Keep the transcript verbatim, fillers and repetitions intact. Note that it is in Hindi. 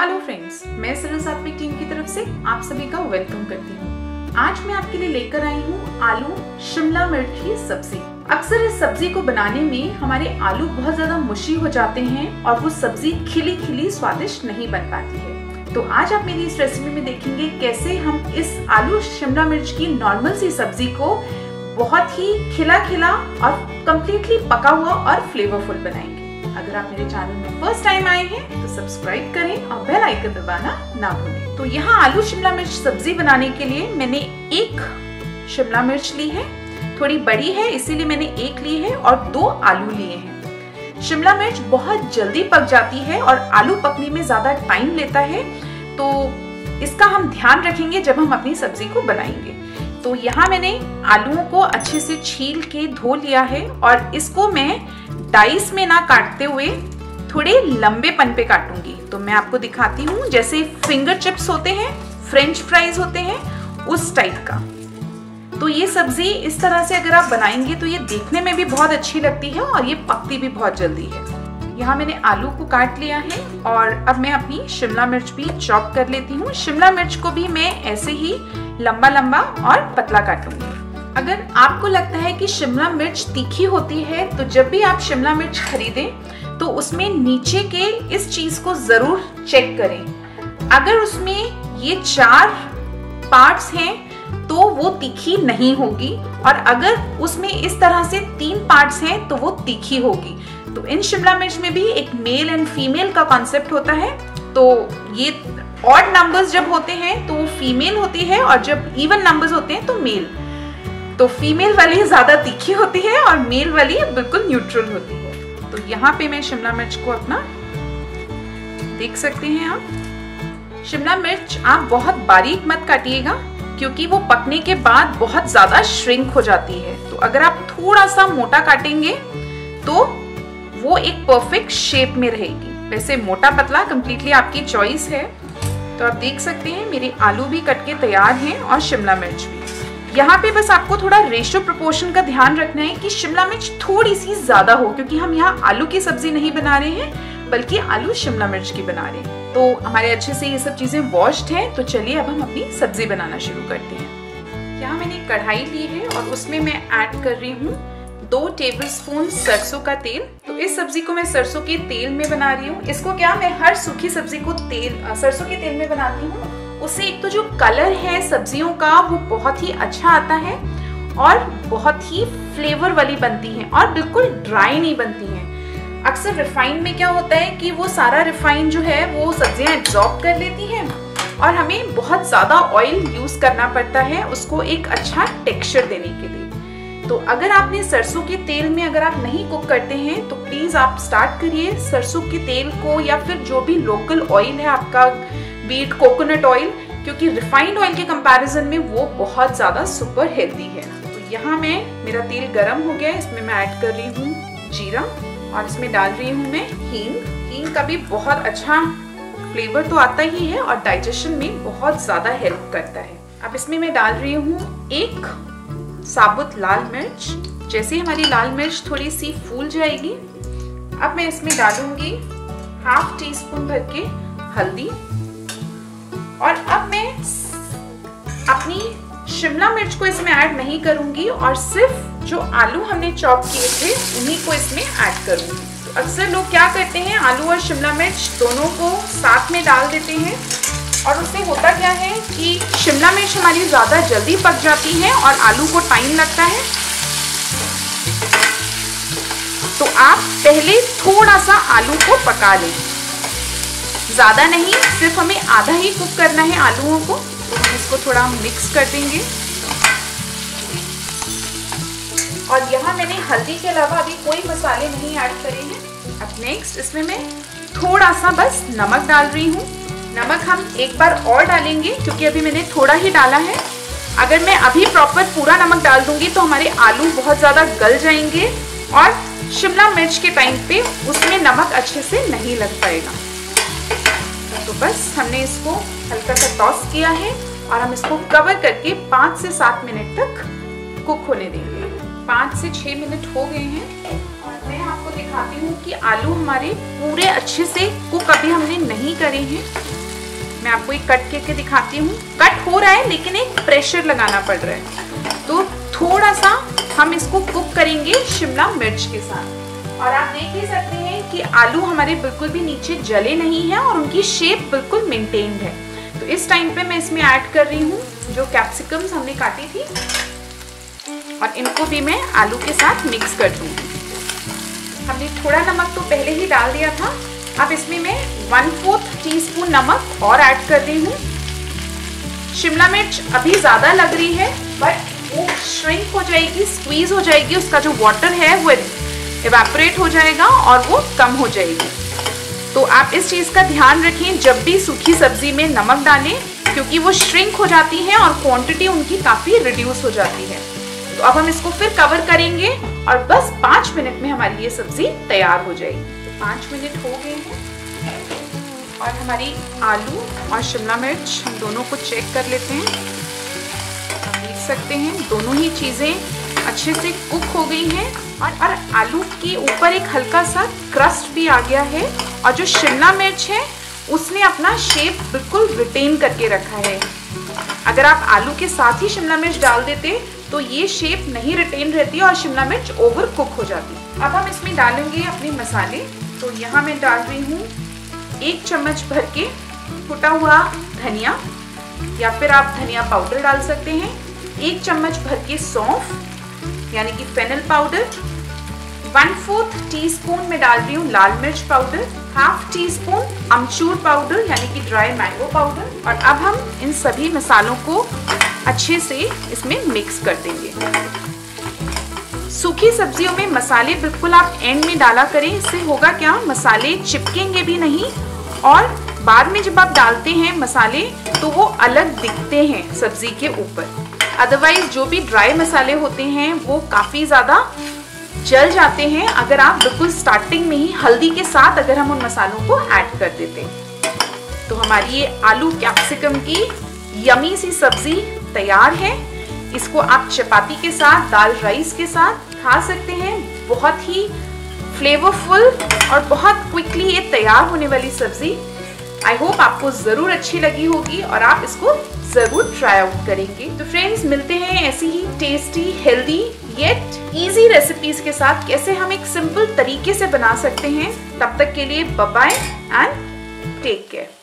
हेलो फ्रेंड्स, मैं सरल सात्विक टीम की तरफ से आप सभी का वेलकम करती हूँ। आज मैं आपके लिए लेकर आई हूँ आलू शिमला मिर्च की सब्जी। अक्सर इस सब्जी को बनाने में हमारे आलू बहुत ज्यादा मुशी हो जाते हैं और वो सब्जी खिली खिली स्वादिष्ट नहीं बन पाती है। तो आज आप मेरी इस रेसिपी में देखेंगे कैसे हम इस आलू शिमला मिर्च की नॉर्मल सी सब्जी को बहुत ही खिला खिला और कम्प्लीटली पका हुआ और फ्लेवरफुल बनाएंगे। अगर आप मेरे चैनल में फर्स्ट टाइम आए हैं तो सब्सक्राइब करें और बेल आइकन दबाना ना भूलें। तो यहाँ आलू शिमला मिर्च सब्जी बनाने के लिए मैंने एक शिमला मिर्च ली है, थोड़ी बड़ी है इसीलिए मैंने एक ली है, और दो आलू लिए हैं। शिमला मिर्च बहुत जल्दी पक जाती है और आलू पकने में ज्यादा टाइम लेता है, तो इसका हम ध्यान रखेंगे जब हम अपनी सब्जी को बनाएंगे। तो यहाँ मैंने आलूओं को अच्छे से छील के धो लिया है और इसको मैं डाइस में ना काटते हुए थोड़े लंबे पन पे काटूंगी। तो मैं आपको दिखाती हूँ, जैसे फिंगर चिप्स होते हैं, फ्रेंच फ्राइज होते हैं, उस टाइप का। तो ये सब्जी इस तरह से अगर आप बनाएंगे तो ये देखने में भी बहुत अच्छी लगती है और ये पकती भी बहुत जल्दी है। यहाँ मैंने आलू को काट लिया है और अब मैं अपनी शिमला मिर्च भी चॉप कर लेती हूँ। शिमला मिर्च को भी मैं ऐसे ही लंबा लंबा और पतला काटूंगी। अगर आपको लगता है कि शिमला मिर्च तीखी होती है तो जब भी आप शिमला मिर्च खरीदें तो उसमें नीचे के इस चीज को जरूर चेक करें। अगर उसमें ये चार पार्ट्स हैं तो वो तीखी नहीं होगी, और अगर उसमें इस तरह से तीन पार्ट्स हैं तो वो तीखी होगी। तो इन शिमला मिर्च में भी एक मेल एंड फीमेल का कॉन्सेप्ट होता है। तो ये ऑड नंबर्स जब होते हैं तो वो फीमेल होती है और जब इवन नंबर्स होते हैं तो मेल। तो फीमेल वाली ज्यादा तीखी होती है और मेल वाली बिल्कुल न्यूट्रल होती है। तो यहाँ पे मैं शिमला मिर्च को अपना देख सकते हैं आप। शिमला मिर्च आप बहुत बारीक मत काटिएगा क्योंकि वो पकने के बाद बहुत ज्यादा श्रिंक हो जाती है। तो अगर आप थोड़ा सा मोटा काटेंगे तो वो एक परफेक्ट शेप में रहेगी। वैसे मोटा पतला कंप्लीटली आपकी चॉइस है। तो आप देख सकते हैं मेरे आलू भी कट के तैयार हैं और शिमला मिर्च भी। यहाँ पे बस आपको थोड़ा रेशियो प्रोपोर्शन का ध्यान रखना है कि शिमला मिर्च थोड़ी सी ज्यादा हो, क्योंकि हम यहाँ आलू की सब्जी नहीं बना रहे हैं बल्कि आलू शिमला मिर्च की बना रहे हैं। तो हमारे अच्छे से ये सब चीजें वॉश्ड हैं। तो चलिए अब हम अपनी सब्जी बनाना शुरू करते हैं। यहाँ मैंने कढ़ाई ली है और उसमें मैं ऐड कर रही हूँ दो टेबलस्पून सरसों का तेल। तो इस सब्जी को मैं सरसों के तेल में बना रही हूँ। इसको क्या, मैं हर सूखी सब्जी को तेल सरसों के तेल में बनाती हूँ। उससे एक तो जो कलर है सब्जियों का वो बहुत ही अच्छा आता है और बहुत ही फ्लेवर वाली बनती है और बिल्कुल ड्राई नहीं बनती है। अक्सर रिफाइंड में क्या होता है कि वो सारा रिफाइंड जो है वो सब्जियां एब्जॉर्ब कर लेती हैं और हमें बहुत ज्यादा ऑयल यूज करना पड़ता है उसको एक अच्छा टेक्सचर देने के लिए। तो अगर आपने सरसों के तेल में अगर आप नहीं कुक करते हैं तो प्लीज आप स्टार्ट करिए सरसों के तेल को, या फिर जो भी लोकल ऑयल है आपका, बीट कोकोनट ऑयल, क्योंकि रिफाइंड ऑयल के कंपैरिजन में वो बहुत ज्यादा सुपर हेल्दी है। तो यहाँ मैं मेरा तेल गरम हो गया, इसमें मैं ऐड कर रही हूँ जीरा और इसमें डाल रही हूँ मैं हींग। हींग का भी बहुत अच्छा फ्लेवर तो आता ही है और डाइजेशन में बहुत ज्यादा हेल्प करता है। अब इसमें मैं डाल रही हूँ एक साबुत लाल मिर्च। जैसे हमारी लाल मिर्च थोड़ी सी फूल जाएगी, अब मैं इसमें डालूंगी हाफ टी स्पून भर के हल्दी, और अब मैं अपनी शिमला मिर्च को इसमें ऐड नहीं करूंगी और सिर्फ जो आलू हमने चॉप किए थे उन्हीं को इसमें ऐड करूंगी। तो अक्सर लोग क्या करते हैं, आलू और शिमला मिर्च दोनों को साथ में डाल देते हैं और उससे होता क्या है कि शिमला मिर्च हमारी ज्यादा जल्दी पक जाती है और आलू को टाइम लगता है। तो आप पहले थोड़ा सा आलू को पका लें, ज्यादा नहीं, सिर्फ हमें आधा ही कुक करना है आलूओं को। तो हम इसको थोड़ा मिक्स कर देंगे। और यहाँ मैंने हल्दी के अलावा अभी कोई मसाले नहीं ऐड करे हैं। अब नेक्स्ट इसमें मैं थोड़ा सा बस नमक डाल रही हूँ। नमक हम एक बार और डालेंगे क्योंकि अभी मैंने थोड़ा ही डाला है। अगर मैं अभी प्रॉपर पूरा नमक डाल दूंगी तो हमारे आलू बहुत ज्यादा गल जाएंगे और शिमला मिर्च के टाइम पे उसमें नमक अच्छे से नहीं लग पाएगा। तो बस हमने इसको हल्का सा टॉस किया है और हम इसको कवर करके पाँच से सात मिनट तक कुक होने देंगे। पाँच से छः मिनट हो गए हैं और मैं आपको दिखाती हूँ कि आलू हमारे पूरे अच्छे से कुक अभी हमने नहीं करे हैं। मैं आपको एक कट करके दिखाती हूँ। कट हो रहा है लेकिन एक प्रेशर लगाना पड़ रहा है। तो थोड़ा सा हम इसको कुक करेंगे शिमला मिर्च के साथ। और आप देख ही सकते हैं कि आलू हमारे बिल्कुल भी नीचे जले नहीं है और उनकी शेप बिल्कुल मेंटेन्ड है। तो इस टाइम पे मैं इसमें ऐड कर रही हूँ जो कैप्सिकम्स हमने काटी थी, और इनको भी मैं आलू के साथ मिक्स कर दूंगी। हमने थोड़ा नमक तो पहले ही डाल दिया था। अब इसमें मैं वन फोर्थ टी स्पून नमक और ऐड कर रही हूँ। शिमला मिर्च अभी ज्यादा लग रही है, बट वो श्रिंक हो जाएगी, स्क्वीज हो जाएगी, उसका जो वाटर है वो इवेपोरेट हो जाएगा और वो कम हो जाएगी। तो आप इस चीज का ध्यान रखें जब भी सूखी सब्जी में नमक डालें, क्योंकि वो श्रिंक हो जाती है और क्वांटिटी उनकी काफी रिड्यूस हो जाती है। तो अब हम इसको फिर कवर करेंगे और बस पाँच मिनट में हमारी ये सब्जी तैयार हो जाएगी। तो पाँच मिनट हो गए हैं और हमारी आलू और शिमला मिर्च हम दोनों को चेक कर लेते हैं। आप देख सकते हैं दोनों ही चीजें अच्छे से कुक हो गई हैं और, और आलू के ऊपर एक हल्का सा क्रस्ट भी आ गया है, और जो शिमला मिर्च है उसने अपना शेप बिल्कुल रिटेन करके रखा है। अगर आप आलू के साथ ही शिमला मिर्च डाल देते तो ये शेप नहीं रिटेन रहती और शिमला मिर्च ओवर कुक हो जाती। अब हम इसमें डालेंगे अपने मसाले। तो यहाँ मैं डाल रही हूँ एक चम्मच भर के कुटा हुआ धनिया, या फिर आप धनिया पाउडर डाल सकते हैं। एक चम्मच भर के सौंफ यानी कि fennel powder. One fourth teaspoon में डाल रही हूँ लाल मिर्च पाउडर। हाफ टी स्पून अमचूर पाउडर यानी कि ड्राई मैंगो पाउडर। और अब हम इन सभी मसालों को अच्छे से इसमें मिक्स कर देंगे। सूखी सब्जियों में मसाले बिल्कुल आप एंड में डाला करें, इससे होगा क्या, मसाले चिपकेंगे भी नहीं और बाद में जब आप डालते हैं मसाले तो वो अलग दिखते हैं सब्जी के ऊपर। अदरवाइज जो भी ड्राई मसाले होते हैं वो काफी ज्यादा जल जाते हैं अगर आप बिल्कुल स्टार्टिंग में ही हल्दी के साथ अगर हम उन मसालों को ऐड कर देते हैं। तो हमारी ये आलू कैप्सिकम की यमी सी सब्जी तैयार है। इसको आप चपाती के साथ, दाल राइस के साथ खा सकते हैं। बहुत ही फ्लेवरफुल और बहुत क्विकली ये तैयार होने वाली सब्जी। आई होप आपको जरूर अच्छी लगी होगी और आप इसको जरूर ट्राई आउट करेंगे। तो फ्रेंड्स, मिलते हैं ऐसी ही tasty, healthy yet easy recipes के साथ, कैसे हम एक सिंपल तरीके से बना सकते हैं। तब तक के लिए bye bye and take care.